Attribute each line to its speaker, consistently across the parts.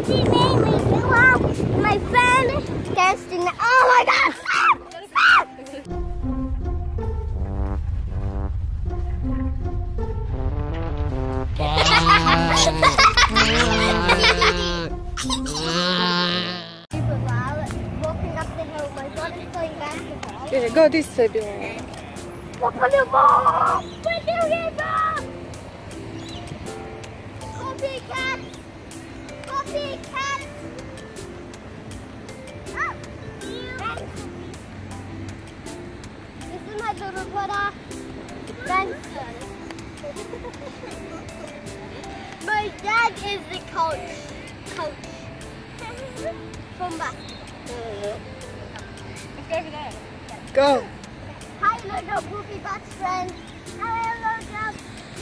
Speaker 1: he made me do out. My friend dancing. Oh my God! Stop! Walking up the hill. My brother's playing basketball.
Speaker 2: Yeah, go this way, Bilal.
Speaker 1: Walk on the ball! With the river! Copycat! Copycat! Oh! This is my little brother, Mansur. My dad is the coach. From basketball.
Speaker 2: Let's go over there. Go.
Speaker 1: Hi, little goofy best friend. Hello, Dad.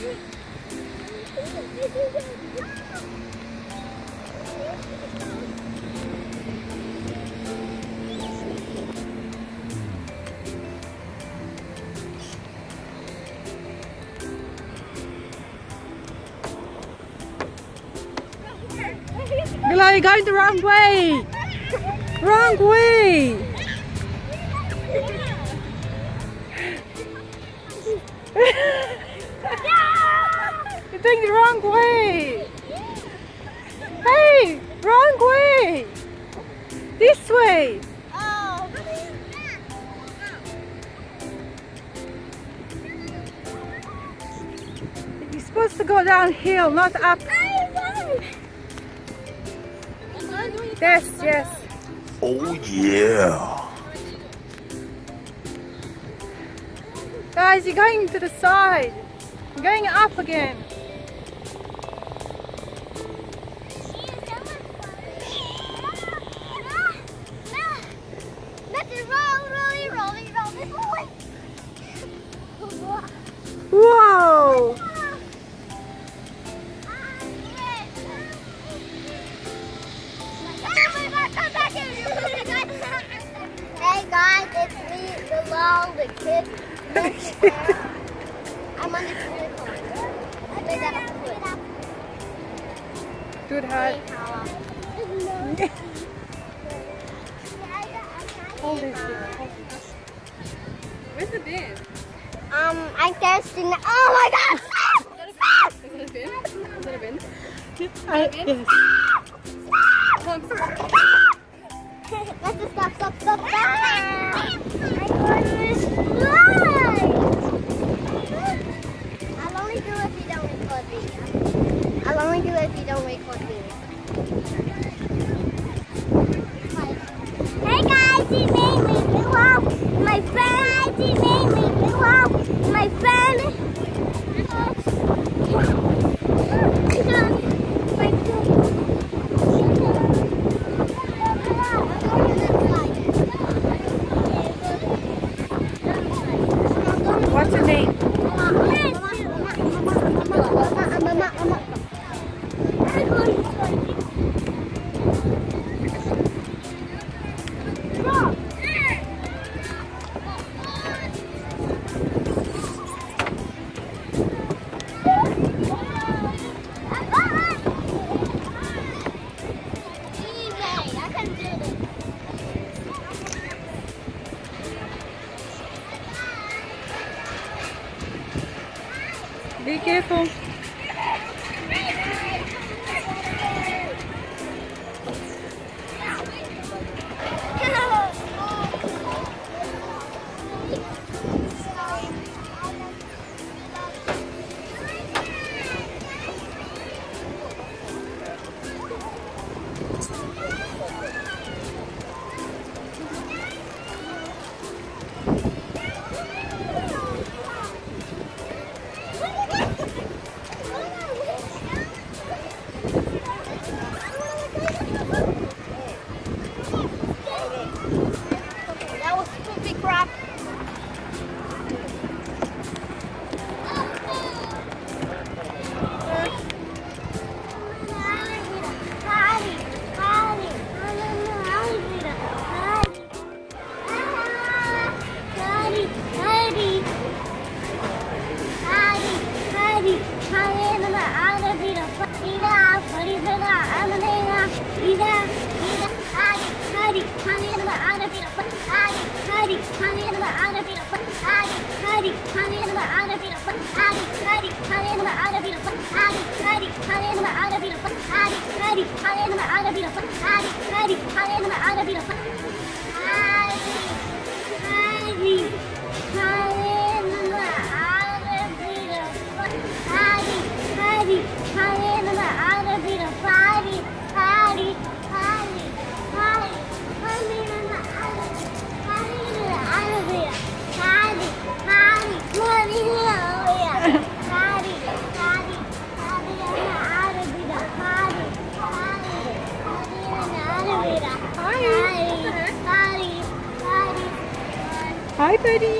Speaker 2: Bilal, you're going the wrong way. Wrong way. You're doing the wrong way. Hey, wrong way. This way.
Speaker 1: Oh.
Speaker 2: You're supposed to go downhill, not up. Yes, yes.
Speaker 3: Oh yeah.
Speaker 2: Guys, you're going to the side. You're going up again. Whoa!
Speaker 1: Hey guys, it's me, Bilal, the kid. I'm on this unicorn. I made that up quick.
Speaker 2: Good heart. Hold this here. Where's the bin?
Speaker 1: I'm testing. Oh my God! Stop!
Speaker 2: Is it a bin? Is it a bin?
Speaker 1: Yes. Let's just stop. I'm on this slide. I'll only do it if you don't record me. I'll only do it if you don't record me. Hey guys, he made me do out. My friend, he made me do out. My friend.
Speaker 2: What's your name? Be careful.
Speaker 1: That was stupid crap.
Speaker 2: Hi, buddy.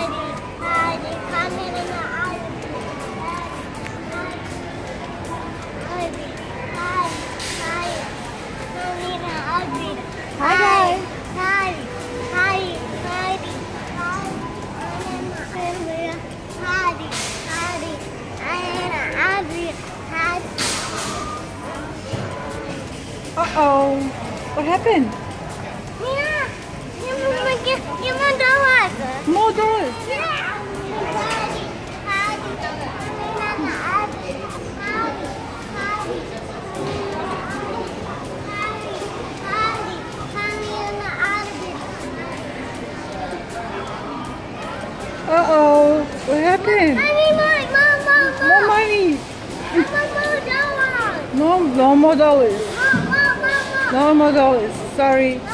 Speaker 2: Hi, guys. Uh-oh. What happened? More dollars. Uh-oh. What happened? More money. No more dollars. No more dollars. Sorry.